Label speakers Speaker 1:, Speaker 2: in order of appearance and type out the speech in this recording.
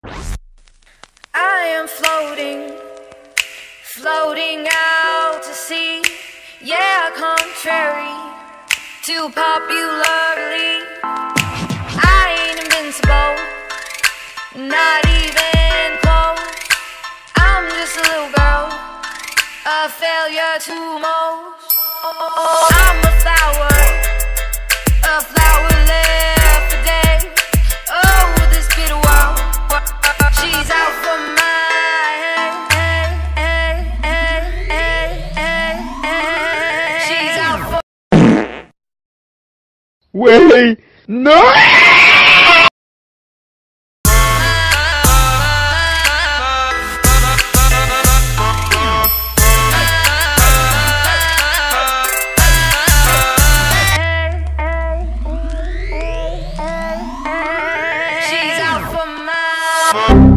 Speaker 1: I am floating, floating out to sea. Yeah, contrary to popularly, I ain't invincible, not even close. I'm just a little girl, a failure to most. I'm a flower left for days. Oh, this bitter world, she's out for my she's out for.
Speaker 2: Wait, no!
Speaker 1: She's out for my